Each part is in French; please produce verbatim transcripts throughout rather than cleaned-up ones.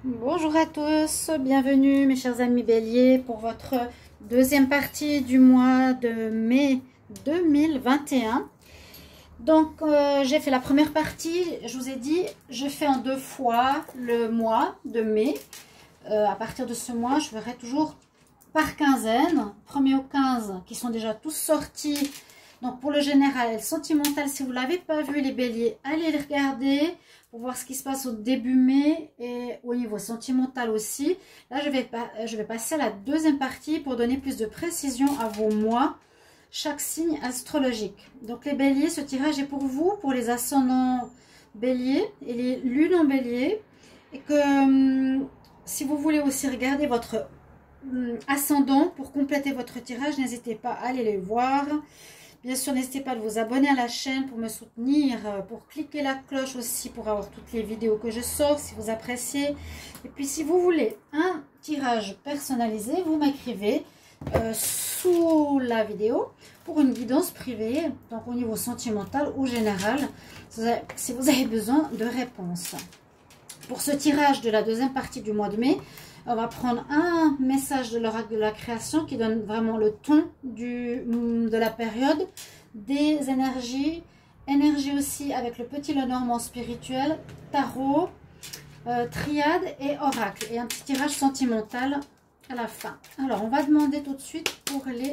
Bonjour à tous, bienvenue mes chers amis béliers pour votre deuxième partie du mois de mai deux mille vingt et un. Donc euh, j'ai fait la première partie, je vous ai dit je fais en deux fois le mois de mai. Euh, à partir de ce mois je ferai toujours par quinzaine, premier au quinze qui sont déjà tous sortis. Donc pour le général et le sentimental, si vous ne l'avez pas vu les béliers, allez les regarder pour voir ce qui se passe au début mai et au niveau sentimental aussi. Là je vais, pas, je vais passer à la deuxième partie pour donner plus de précision à vos mois, chaque signe astrologique. Donc les béliers, ce tirage est pour vous, pour les ascendants béliers et les lunes en bélier. Et que hum, si vous voulez aussi regarder votre hum, ascendant pour compléter votre tirage, n'hésitez pas à aller les voir. Bien sûr, n'hésitez pas à vous abonner à la chaîne pour me soutenir, pour cliquer la cloche aussi pour avoir toutes les vidéos que je sors si vous appréciez. Et puis si vous voulez un tirage personnalisé, vous m'écrivez euh, sous la vidéo pour une guidance privée, donc au niveau sentimental ou général, si vous avez besoin de réponses. Pour ce tirage de la deuxième partie du mois de mai, on va prendre un message de l'oracle de la création qui donne vraiment le ton du, de la période, des énergies, énergie aussi avec le petit Lenormand spirituel, tarot, euh, triade et oracle. Et un petit tirage sentimental à la fin. Alors, on va demander tout de suite pour les,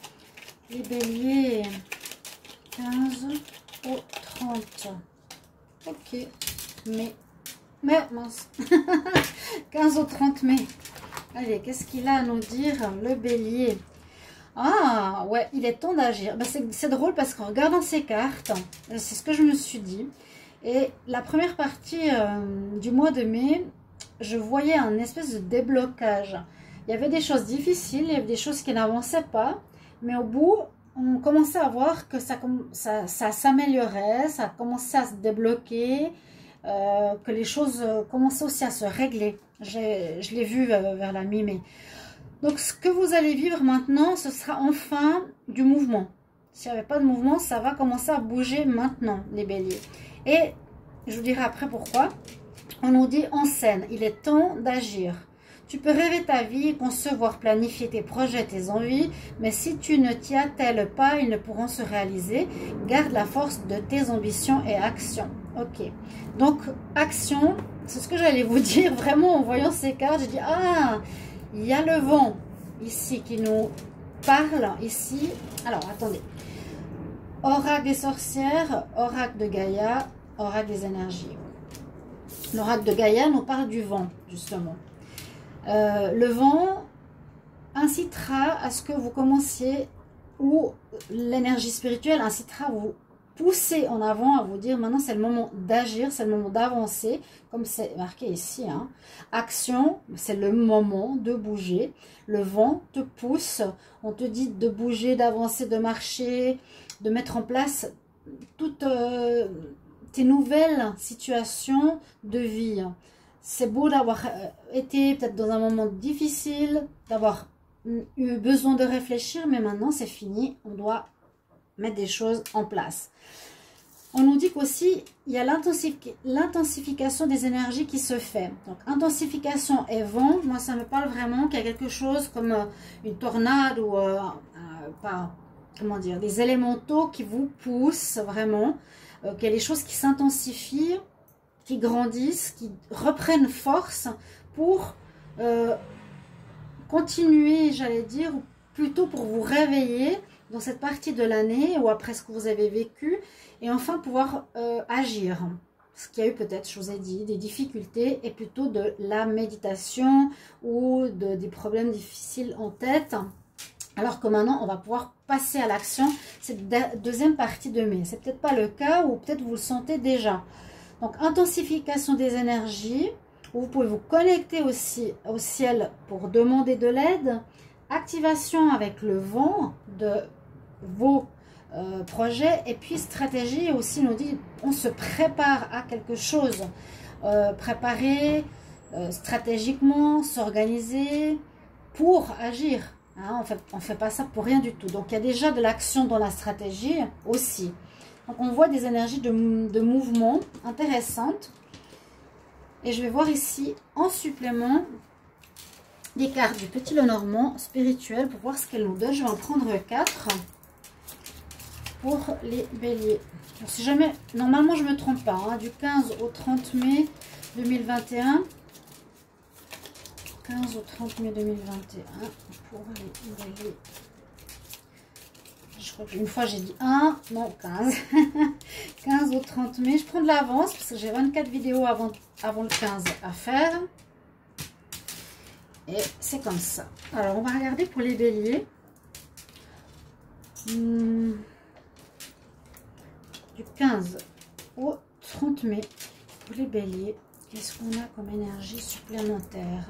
les béliers quinze au trente. Ok, mais... Mais mince, quinze au trente mai. Allez, qu'est-ce qu'il a à nous dire, le bélier? Ah, ouais, il est temps d'agir. Ben, c'est drôle parce qu'en regardant ces cartes, c'est ce que je me suis dit. Et la première partie euh, du mois de mai, je voyais un espèce de déblocage. Il y avait des choses difficiles, il y avait des choses qui n'avançaient pas. Mais au bout, on commençait à voir que ça, ça, ça s'améliorait, ça commençait à se débloquer. Euh, que les choses euh, commençaient aussi à se régler. Je l'ai vu euh, vers la mi-mai. Donc ce que vous allez vivre maintenant, ce sera enfin du mouvement. S'il n'y avait pas de mouvement, ça va commencer à bouger maintenant, les béliers. Et je vous dirai après pourquoi. On nous dit en scène, il est temps d'agir. Tu peux rêver ta vie, concevoir, planifier tes projets, tes envies, mais si tu ne t'y attelles pas, ils ne pourront se réaliser. Garde la force de tes ambitions et actions. Ok, donc action, c'est ce que j'allais vous dire, vraiment en voyant ces cartes, j'ai dit, ah, il y a le vent ici qui nous parle, ici, alors attendez, oracle des sorcières, oracle de Gaïa, oracle des énergies. L'oracle de Gaïa nous parle du vent, justement. Euh, le vent incitera à ce que vous commenciez, ou l'énergie spirituelle incitera à vous pousser en avant, à vous dire maintenant c'est le moment d'agir, c'est le moment d'avancer, comme c'est marqué ici. Hein. Action, c'est le moment de bouger. Le vent te pousse, on te dit de bouger, d'avancer, de marcher, de mettre en place toutes euh, tes nouvelles situations de vie. C'est beau d'avoir été peut-être dans un moment difficile, d'avoir eu besoin de réfléchir, mais maintenant c'est fini, on doit mettre des choses en place. On nous dit qu'aussi, il y a l'intensification des énergies qui se fait. Donc, intensification et vent, moi, ça me parle vraiment qu'il y a quelque chose comme une tornade ou, euh, euh, pas, comment dire, des élémentaux qui vous poussent vraiment, euh, qu'il y a des choses qui s'intensifient, qui grandissent, qui reprennent force pour euh, continuer, j'allais dire, ou plutôt pour vous réveiller dans cette partie de l'année ou après ce que vous avez vécu et enfin pouvoir euh, agir. Ce qu'il y a eu peut-être, je vous ai dit, des difficultés et plutôt de la méditation ou de, des problèmes difficiles en tête. Alors que maintenant, on va pouvoir passer à l'action cette deuxième partie de mai. C'est peut-être pas le cas ou peut-être vous le sentez déjà. Donc, intensification des énergies. Vous pouvez vous connecter aussi au ciel pour demander de l'aide. Activation avec le vent de vos euh, projets. Et puis, stratégie aussi nous dit, on se prépare à quelque chose. Euh, préparer euh, stratégiquement, s'organiser pour agir. Hein, on fait, on fait pas ça pour rien du tout. Donc, il y a déjà de l'action dans la stratégie aussi. Donc, on voit des énergies de, de mouvement intéressantes. Et je vais voir ici en supplément les cartes du Petit Lenormand spirituel pour voir ce qu'elles nous donnent. Je vais en prendre quatre pour les béliers. Alors, si jamais, normalement je ne me trompe pas, hein, du quinze au trente mai deux mille vingt et un. quinze au trente mai deux mille vingt et un pour les béliers. Je crois qu'une fois j'ai dit un, non quinze. quinze au trente mai. Je prends de l'avance parce que j'ai vingt-quatre vidéos avant, avant le quinze à faire. Et c'est comme ça. Alors on va regarder pour les béliers. Hmm. Du quinze au trente mai pour les béliers. Qu'est-ce qu'on a comme énergie supplémentaire?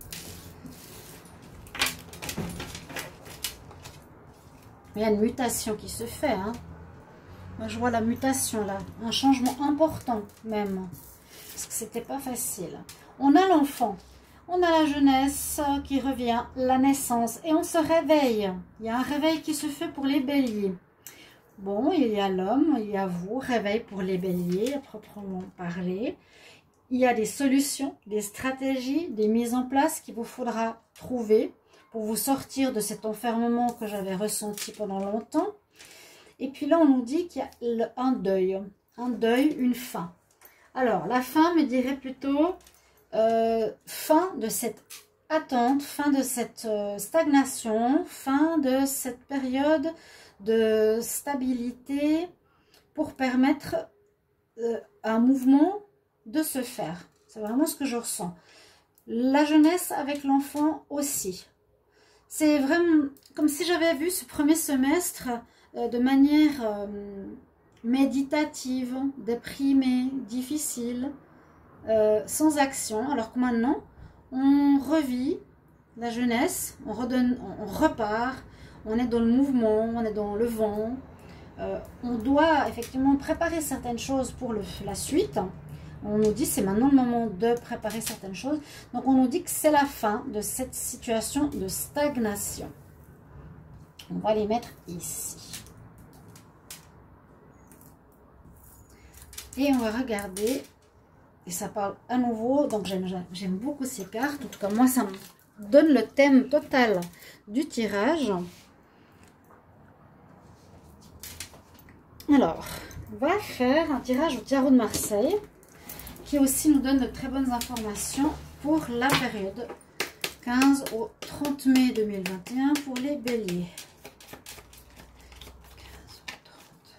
Il y a une mutation qui se fait. Hein. Moi, je vois la mutation là. Un changement important même. Parce que c'était pas facile. On a l'enfant. On a la jeunesse qui revient. La naissance. Et on se réveille. Il y a un réveil qui se fait pour les béliers. Bon, il y a l'homme. Il y a vous. Réveil pour les béliers, à proprement parler. Il y a des solutions, des stratégies, des mises en place qu'il vous faudra trouver pour vous sortir de cet enfermement que j'avais ressenti pendant longtemps. Et puis là, on nous dit qu'il y a un deuil, un deuil, une fin. Alors, la fin me dirait plutôt euh, fin de cette attente, fin de cette euh, stagnation, fin de cette période de stabilité pour permettre euh, un mouvement de se faire. C'est vraiment ce que je ressens. La jeunesse avec l'enfant aussi. C'est vraiment comme si j'avais vu ce premier semestre euh, de manière euh, méditative, déprimée, difficile, euh, sans action. Alors que maintenant, on revit la jeunesse, on, redonne, on, on repart, on est dans le mouvement, on est dans le vent. Euh, on doit effectivement préparer certaines choses pour le, la suite. On nous dit c'est maintenant le moment de préparer certaines choses. Donc on nous dit que c'est la fin de cette situation de stagnation. On va les mettre ici. Et on va regarder. Et ça parle à nouveau. Donc j'aime beaucoup ces cartes. En tout cas moi ça me donne le thème total du tirage. Alors on va faire un tirage au tarot de Marseille, qui aussi nous donne de très bonnes informations pour la période quinze au trente mai deux mille vingt et un pour les béliers. quinze au trente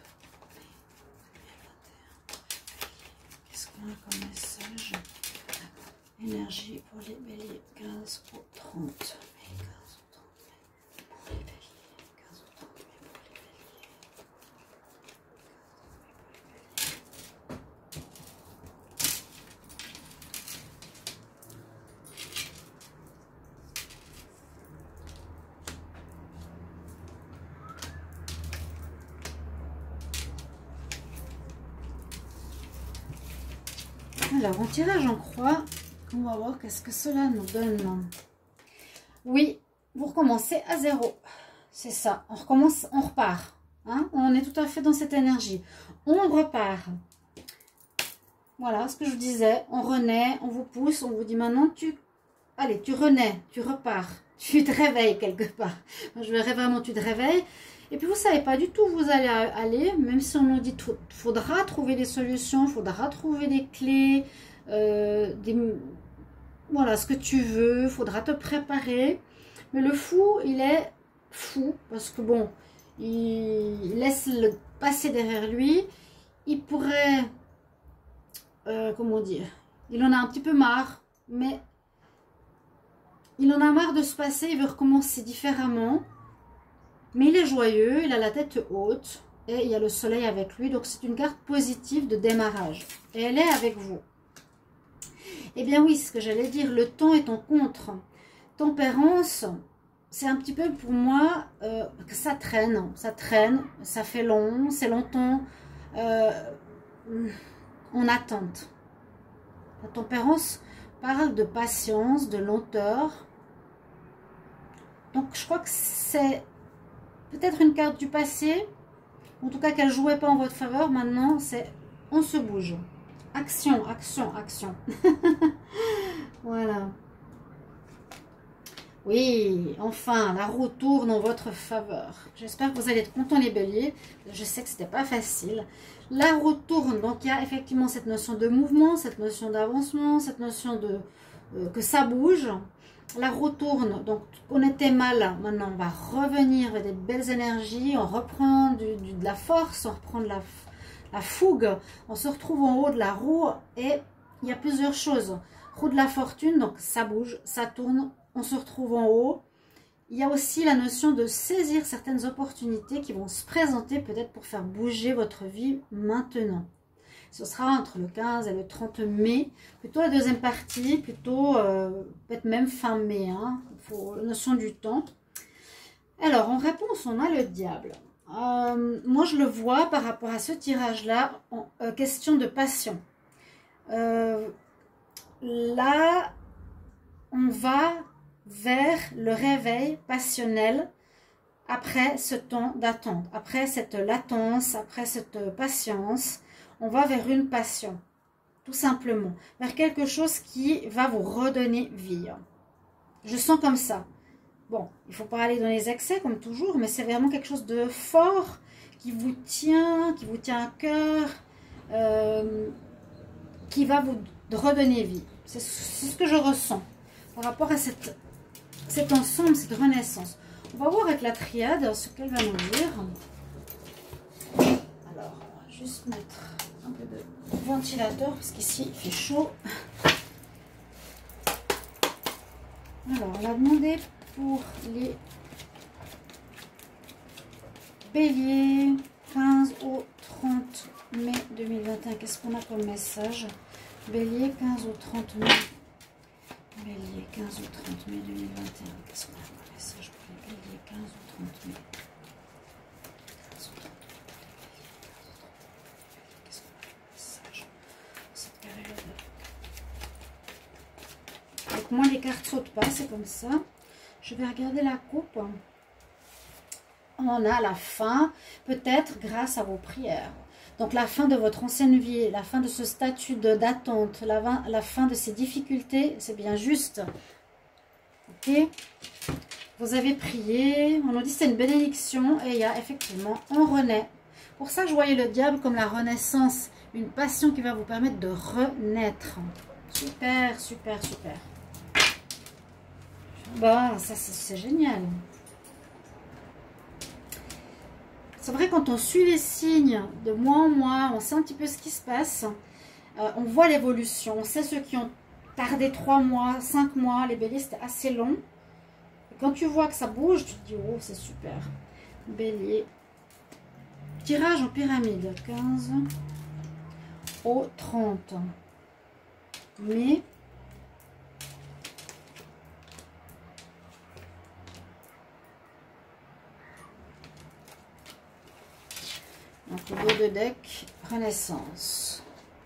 mai deux mille vingt et un. Qu'est-ce qu'on a comme message? Énergie pour les béliers. quinze au trente mai. quinze au trente mai pour les béliers. quinze au trente mai pour les béliers. Alors, en tirage en croix, on va voir qu'est-ce que cela nous donne. Oui, vous recommencez à zéro. C'est ça, on recommence, on repart. Hein? On est tout à fait dans cette énergie. On repart. Voilà ce que je vous disais. On renaît, on vous pousse, on vous dit maintenant, tu... Allez, tu renais, tu repars. Tu te réveilles quelque part. Moi, je verrais vraiment, tu te réveilles. Et puis, vous ne savez pas du tout où vous allez aller, même si on nous dit qu'il faudra trouver des solutions, il faudra trouver des clés, euh, des, voilà, ce que tu veux, il faudra te préparer. Mais le fou, il est fou, parce que bon, il laisse le passé derrière lui. Il pourrait, euh, comment dire, il en a un petit peu marre, mais il en a marre de se passer, il veut recommencer différemment. Mais il est joyeux, il a la tête haute et il y a le soleil avec lui. Donc c'est une carte positive de démarrage. Et elle est avec vous. Eh bien oui, ce que j'allais dire, le temps est en contre. Tempérance, c'est un petit peu pour moi euh, que ça traîne. Ça traîne, ça fait long, c'est longtemps euh, en attente. La tempérance parle de patience, de lenteur. Donc je crois que c'est... peut-être une carte du passé, en tout cas qu'elle ne jouait pas en votre faveur. Maintenant, c'est on se bouge. Action, action, action. Voilà. Oui, enfin, la roue tourne en votre faveur. J'espère que vous allez être contents les béliers. Je sais que c'était pas facile. La roue tourne, donc il y a effectivement cette notion de mouvement, cette notion d'avancement, cette notion de euh, que ça bouge. La roue tourne, donc on était mal, maintenant on va revenir avec des belles énergies, on reprend du, du, de la force, on reprend de la, la fougue, on se retrouve en haut de la roue et il y a plusieurs choses. Roue de la fortune, donc ça bouge, ça tourne, on se retrouve en haut. Il y a aussi la notion de saisir certaines opportunités qui vont se présenter peut-être pour faire bouger votre vie maintenant. Ce sera entre le quinze et le trente mai, plutôt la deuxième partie, plutôt euh, peut-être même fin mai, hein. Il faut la notion du temps. Alors en réponse, on a le diable. Euh, moi je le vois par rapport à ce tirage-là, en euh, question de passion. Euh, là, on va vers le réveil passionnel après ce temps d'attente, après cette latence, après cette patience. On va vers une passion, tout simplement, vers quelque chose qui va vous redonner vie. Je sens comme ça. Bon, il ne faut pas aller dans les excès comme toujours, mais c'est vraiment quelque chose de fort qui vous tient, qui vous tient à cœur, euh, qui va vous redonner vie. C'est ce que je ressens par rapport à cette, cet ensemble, cette renaissance. On va voir avec la triade ce qu'elle va nous dire. Alors, on va juste mettre un peu de ventilateur parce qu'ici il fait chaud. Alors, on a demandé pour les béliers quinze au trente mai deux mille vingt et un. Qu'est-ce qu'on a comme message? Bélier quinze au trente mai. Bélier quinze au trente mai deux mille vingt et un. Qu'est-ce qu'on a comme message pour les béliers quinze au trente mai? Moi, les cartes sautent pas, c'est comme ça. Je vais regarder la coupe. On a la fin, peut-être grâce à vos prières. Donc, la fin de votre ancienne vie, la fin de ce statut d'attente, la, la fin de ces difficultés, c'est bien juste. Ok? Vous avez prié, on nous dit que c'est une bénédiction et il y a effectivement, on renaît. Pour ça, je voyais le diable comme la renaissance, une passion qui va vous permettre de renaître. Super, super, super. Bah, ça c'est génial. C'est vrai, quand on suit les signes de mois en mois, on sait un petit peu ce qui se passe. Euh, on voit l'évolution. On sait ceux qui ont tardé trois mois, cinq mois. Les béliers, c'était assez long. Et quand tu vois que ça bouge, tu te dis, oh, c'est super. Bélier. Tirage en pyramide. quinze au trente mai. Donc, le dos de deck, Renaissance.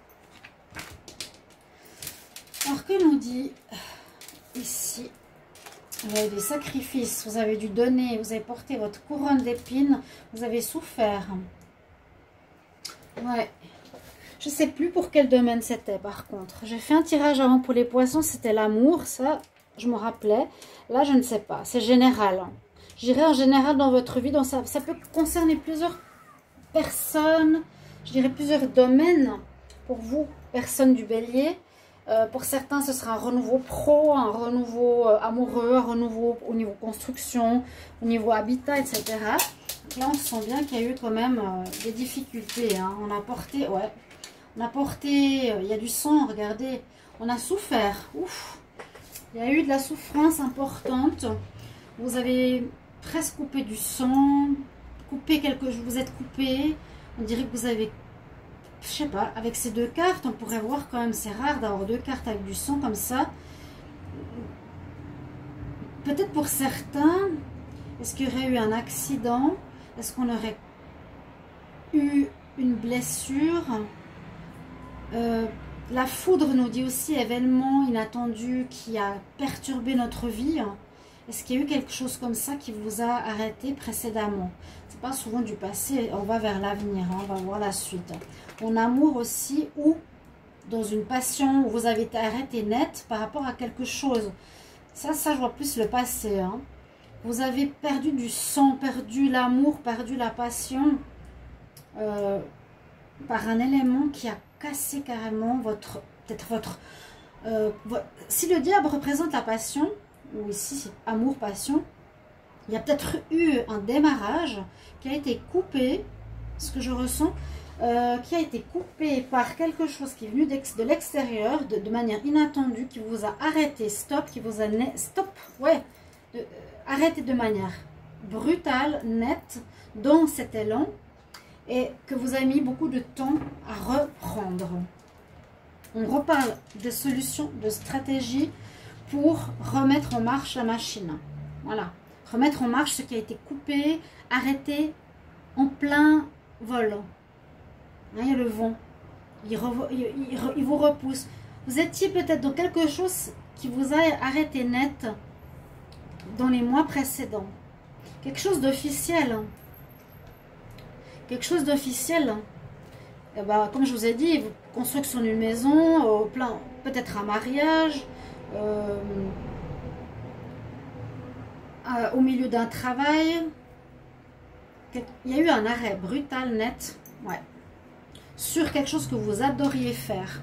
Alors, que nous dit ici? Vous avez des sacrifices, vous avez dû donner, vous avez porté votre couronne d'épines, vous avez souffert. Ouais. Je ne sais plus pour quel domaine c'était, par contre. J'ai fait un tirage avant pour les poissons, c'était l'amour, ça, je me rappelais. Là, je ne sais pas, c'est général. J'irai en général dans votre vie, donc ça, ça peut concerner plusieurs personnes, je dirais plusieurs domaines pour vous, personnes du bélier. Euh, pour certains, ce sera un renouveau pro, un renouveau euh, amoureux, un renouveau au niveau construction, au niveau habitat, et cetera. Donc là, on sent bien qu'il y a eu quand même euh, des difficultés. Hein. On a porté, ouais, on a porté, euh, il y a du sang, regardez, on a souffert. Ouf, il y a eu de la souffrance importante. Vous avez presque coupé du sang. Coupé quelque chose, vous êtes coupé, on dirait que vous avez, je sais pas, avec ces deux cartes, on pourrait voir quand même, c'est rare d'avoir deux cartes avec du sang comme ça. Peut-être pour certains, est-ce qu'il y aurait eu un accident? Est-ce qu'on aurait eu une blessure? euh, La foudre nous dit aussi événement inattendu qui a perturbé notre vie. Est-ce qu'il y a eu quelque chose comme ça qui vous a arrêté précédemment? C'est pas souvent du passé, on va vers l'avenir, hein, on va voir la suite. En amour aussi, ou dans une passion où vous avez été arrêté net par rapport à quelque chose. Ça, ça je vois plus le passé. Hein. Vous avez perdu du sang, perdu l'amour, perdu la passion euh, par un élément qui a cassé carrément votre, peut-être votre, euh, votre... Si le diable représente la passion, ou ici c'est amour, passion, il y a peut-être eu un démarrage qui a été coupé, ce que je ressens, euh, qui a été coupé par quelque chose qui est venu de l'extérieur, de, de manière inattendue, qui vous a arrêté, stop, qui vous a... Stop, ouais, de, euh, arrêté de manière brutale, nette, dans cet élan, et que vous avez mis beaucoup de temps à reprendre. On reparle de solutions, de stratégies pour remettre en marche la machine. Voilà. Remettre en marche ce qui a été coupé, arrêté en plein vol. Il y a le vent. Il, il, il, il vous repousse. Vous étiez peut-être dans quelque chose qui vous a arrêté net dans les mois précédents. Quelque chose d'officiel. Quelque chose d'officiel. Eh ben, comme je vous ai dit, construction d'une maison, au plein, peut-être un mariage, euh, euh, au milieu d'un travail. Il y a eu un arrêt brutal, net, ouais, sur quelque chose que vous adoriez faire.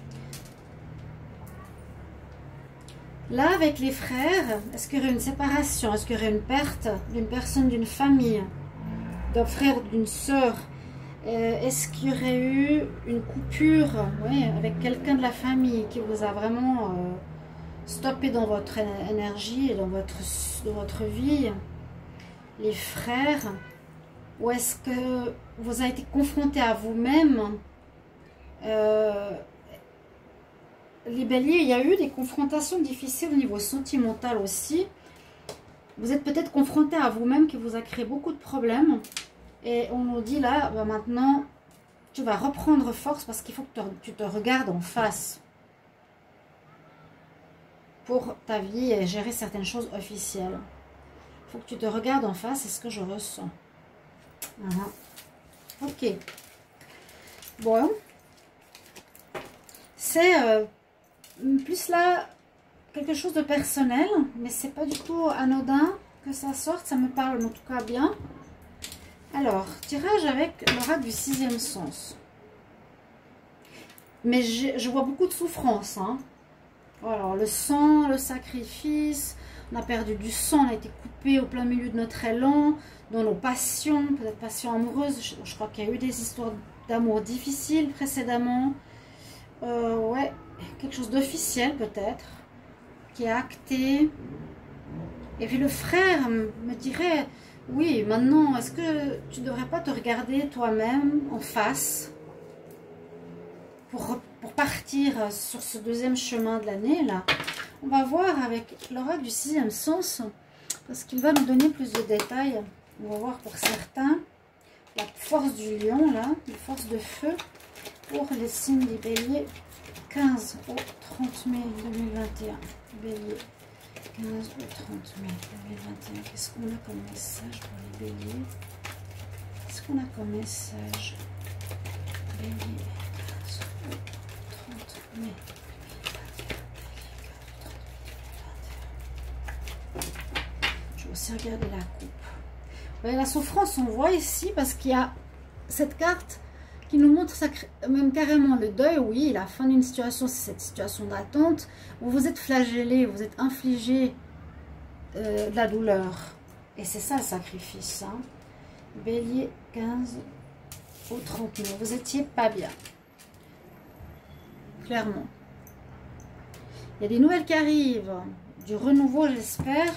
Là, avec les frères, est-ce qu'il y aurait une séparation? Est-ce qu'il y aurait une perte d'une personne, d'une famille, d'un frère, d'une sœur? euh, Est-ce qu'il y aurait eu une coupure, ouais, avec quelqu'un de la famille qui vous a vraiment euh, stoppé dans votre énergie et dans votre, dans votre vie? Les frères, ou est-ce que vous avez été confronté à vous-même? euh, Les béliers, il y a eu des confrontations difficiles au niveau sentimental aussi. Vous êtes peut-être confronté à vous-même qui vous a créé beaucoup de problèmes. Et on nous dit là, bah maintenant, tu vas reprendre force parce qu'il faut que tu te regardes en face pour ta vie et gérer certaines choses officielles. Il faut que tu te regardes en face, c'est ce que je ressens. Voilà. Ok. Bon. C'est... Euh, plus là, quelque chose de personnel, mais c'est pas du tout anodin que ça sorte, ça me parle en tout cas bien. Alors, tirage avec l'oracle du sixième sens. Mais je vois beaucoup de souffrance. Hein. Alors, le sang, le sacrifice, on a perdu du sang, on a été coupé au plein milieu de notre élan, dans nos passions, peut-être passions amoureuses. Je, je crois qu'il y a eu des histoires d'amour difficiles précédemment. Euh, ouais. Quelque chose d'officiel peut-être, qui est acté. Et puis le frère me dirait, oui, maintenant, est-ce que tu ne devrais pas te regarder toi-même en face pour, pour partir sur ce deuxième chemin de l'année là? On va voir avec l'oracle du sixième sens, parce qu'il va nous donner plus de détails. On va voir pour certains la force du lion là, la force de feu pour les signes des béliers. quinze au trente mai deux mille vingt et un. Bélier. quinze au trente mai deux mille vingt et un. Qu'est-ce qu'on a comme message pour les béliers? Qu'est-ce qu'on a comme message? Bélier. quinze au trente mai deux mille vingt et un. Je vais aussi regarder la coupe. Ouais, la souffrance, on voit ici parce qu'il y a cette carte qui nous montre ça, même carrément le deuil, oui, la fin d'une situation, c'est cette situation d'attente, où vous êtes flagellé, vous êtes infligé euh, de la douleur. Et c'est ça le sacrifice. Hein. Bélier, quinze au trente mai, vous étiez pas bien. Clairement. Il y a des nouvelles qui arrivent, du renouveau, j'espère.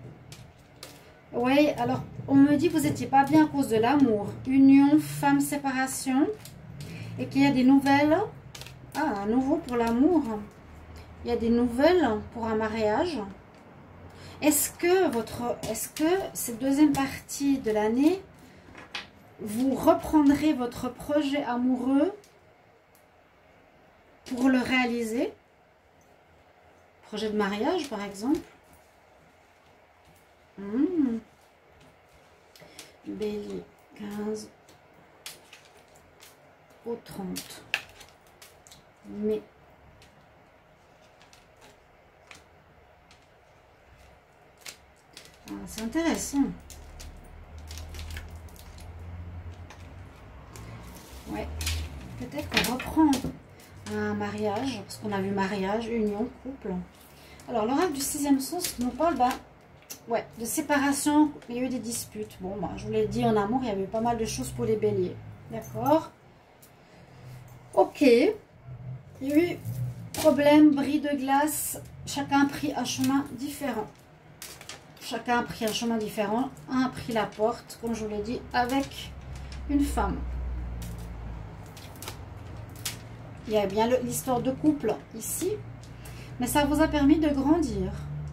Oui, alors, on me dit que vous n'étiez pas bien à cause de l'amour. Union, femme, séparation. Et qu'il y a des nouvelles. Ah, à nouveau pour l'amour. Il y a des nouvelles pour un mariage. Est-ce que, votre, est-ce que cette deuxième partie de l'année, vous reprendrez votre projet amoureux pour le réaliser? Projet de mariage, par exemple. Mmh. Bélier, quinze au trente. mai. Ah, c'est intéressant. Ouais, peut-être qu'on reprend un mariage, parce qu'on a vu mariage, union, couple. Alors, l'oracle du sixième sens nous parle bah, ouais, de séparation. Il y a eu des disputes. Bon, moi, je vous l'ai dit, en amour, il y avait eu pas mal de choses pour les béliers. D'accord? Ok. Il y a eu problème, bris de glace. Chacun a pris un chemin différent. Chacun a pris un chemin différent. Un a pris la porte, comme je vous l'ai dit, avec une femme. Il y a bien l'histoire de couple ici. Mais ça vous a permis de grandir.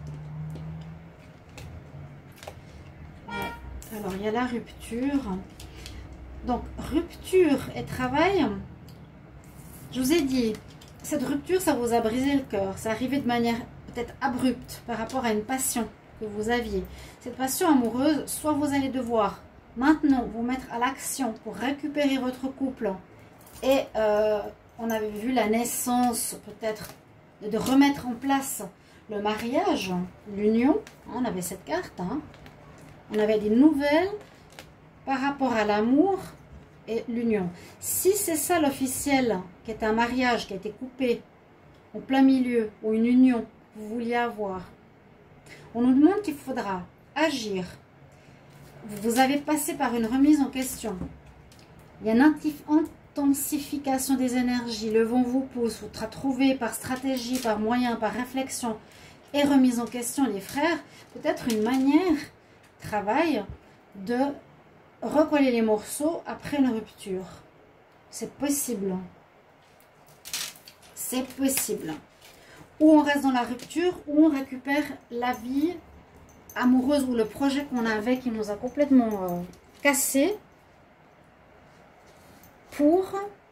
Ouais. Alors, il y a la rupture. Donc, rupture et travail. Je vous ai dit, cette rupture, ça vous a brisé le cœur. C'est arrivé de manière peut-être abrupte par rapport à une passion que vous aviez. Cette passion amoureuse, soit vous allez devoir maintenant vous mettre à l'action pour récupérer votre couple. Et euh, on avait vu la naissance peut-être de remettre en place le mariage, l'union. On avait cette carte. Hein. On avait des nouvelles par rapport à l'amour et l'union. Si c'est ça l'officiel, qui est un mariage qui a été coupé en plein milieu, ou une union que vous vouliez avoir, on nous demande qu'il faudra agir. Vous avez passé par une remise en question. Il y a une intensification des énergies. Le vent vous pousse. Il faudra trouver par stratégie, par moyen, par réflexion et remise en question, les frères, peut-être une manière, travail, de recoller les morceaux après une rupture. C'est possible. C'est possible. Ou on reste dans la rupture, ou on récupère la vie amoureuse ou le projet qu'on avait qui nous a complètement euh, cassé pour,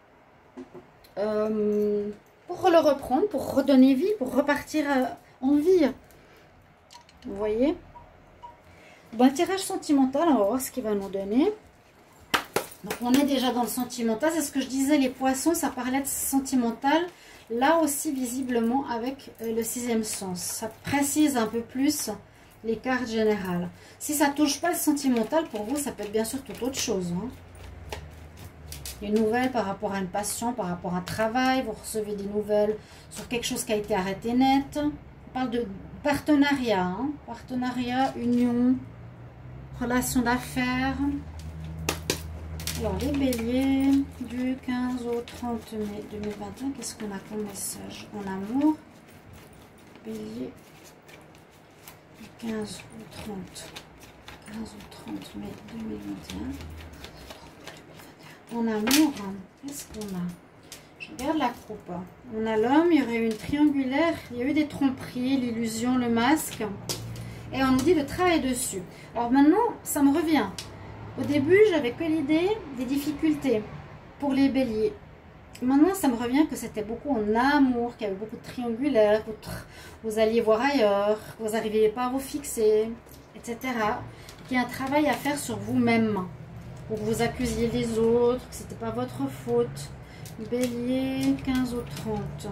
euh, pour le reprendre, pour redonner vie, pour repartir euh, en vie. Vous voyez? Bon, un tirage sentimental, on va voir ce qu'il va nous donner. Donc, on est déjà dans le sentimental. C'est ce que je disais, les poissons, ça parlait de sentimental. Là aussi, visiblement, avec le sixième sens. Ça précise un peu plus les cartes générales. Si ça ne touche pas le sentimental, pour vous, ça peut être bien sûr toute autre chose. Hein. Des nouvelles par rapport à une passion, par rapport à un travail. Vous recevez des nouvelles sur quelque chose qui a été arrêté net. On parle de partenariat. Hein. Partenariat, union, relation d'affaires. Alors, les béliers, du quinze au trente mai deux mille vingt et un, qu'est-ce qu'on a comme message en amour? Bélier, du quinze au trente, quinze au trente mai deux mille vingt et un. En amour, qu'est-ce qu'on a? Je regarde la coupe. On a l'homme, il y aurait eu une triangulaire, il y a eu des tromperies, l'illusion, le masque. Et on nous dit de travailler dessus. Alors maintenant, ça me revient. Au début, j'avais que l'idée des difficultés pour les béliers. Maintenant, ça me revient que c'était beaucoup en amour, qu'il y avait beaucoup de triangulaires, vous, vous alliez voir ailleurs, que vous n'arriviez pas à vous fixer, et cetera. Qu'il y a un travail à faire sur vous-même, pour que vous accusiez les autres, que ce n'était pas votre faute. Bélier, quinze au trente.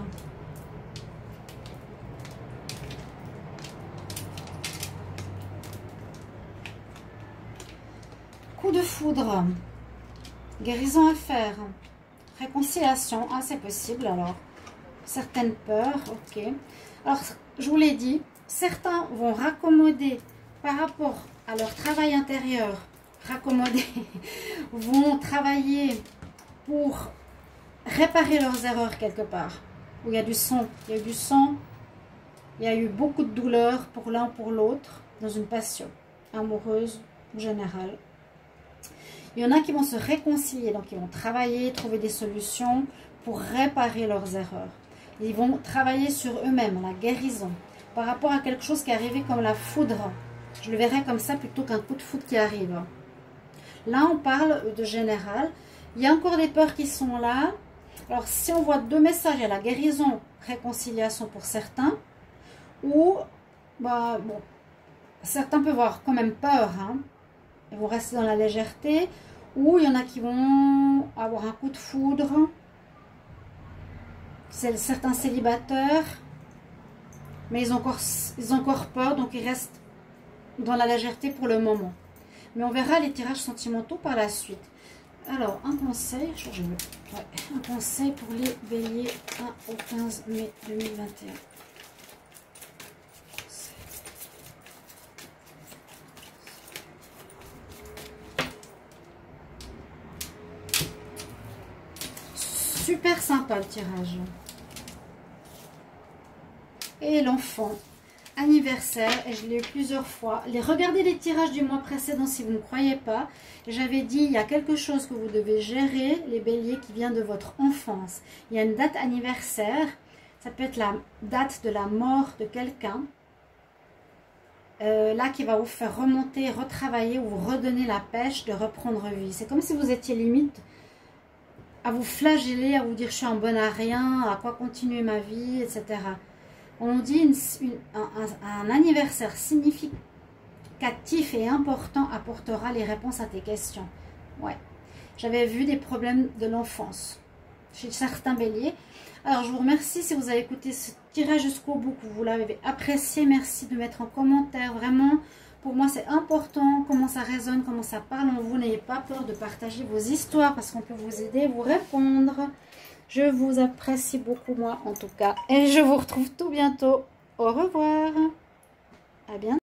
Coup de foudre, guérison à faire, réconciliation, ah c'est possible alors, certaines peurs, ok. Alors je vous l'ai dit, certains vont raccommoder par rapport à leur travail intérieur, raccommoder, vont travailler pour réparer leurs erreurs quelque part, où il y a du sang, il y a eu du sang, il y a eu beaucoup de douleur pour l'un pour l'autre, dans une passion amoureuse ou générale. Il y en a qui vont se réconcilier, donc ils vont travailler, trouver des solutions pour réparer leurs erreurs. Ils vont travailler sur eux-mêmes, la guérison, par rapport à quelque chose qui est arrivé comme la foudre. Je le verrai comme ça plutôt qu'un coup de foudre qui arrive. Là, on parle de général. Il y a encore des peurs qui sont là. Alors, si on voit deux messages, il y a la guérison, réconciliation pour certains, ou, bah, bon, certains peuvent avoir quand même peur, hein. Ils vont rester dans la légèreté, ou il y en a qui vont avoir un coup de foudre. C'est certains célibataires, mais ils ont, encore, ils ont encore peur, donc ils restent dans la légèreté pour le moment. Mais on verra les tirages sentimentaux par la suite. Alors, un conseil, je me... ouais, un conseil pour les béliers un au quinze mai deux mille vingt et un. Super sympa le tirage. Et l'enfant, anniversaire, et je l'ai eu plusieurs fois. Les, regardez les tirages du mois précédent si vous ne croyez pas. J'avais dit, il y a quelque chose que vous devez gérer, les béliers, qui vient de votre enfance. Il y a une date anniversaire, ça peut être la date de la mort de quelqu'un. Euh, là, qui va vous faire remonter, retravailler ou vous redonner la pêche de reprendre vie. C'est comme si vous étiez limite à vous flageller, à vous dire je suis en bonne à rien, à quoi continuer ma vie, et cetera. On dit une, une, un, un anniversaire significatif et important apportera les réponses à tes questions. Ouais, j'avais vu des problèmes de l'enfance chez certains béliers. Alors je vous remercie si vous avez écouté ce tirage jusqu'au bout, que vous l'avez apprécié. Merci de mettre en commentaire. Vraiment, pour moi c'est important comment ça résonne, comment ça parle en vous. N'ayez pas peur de partager vos histoires parce qu'on peut vous aider, vous répondre. Je vous apprécie beaucoup, moi, en tout cas. Et je vous retrouve tout bientôt. Au revoir. À bientôt.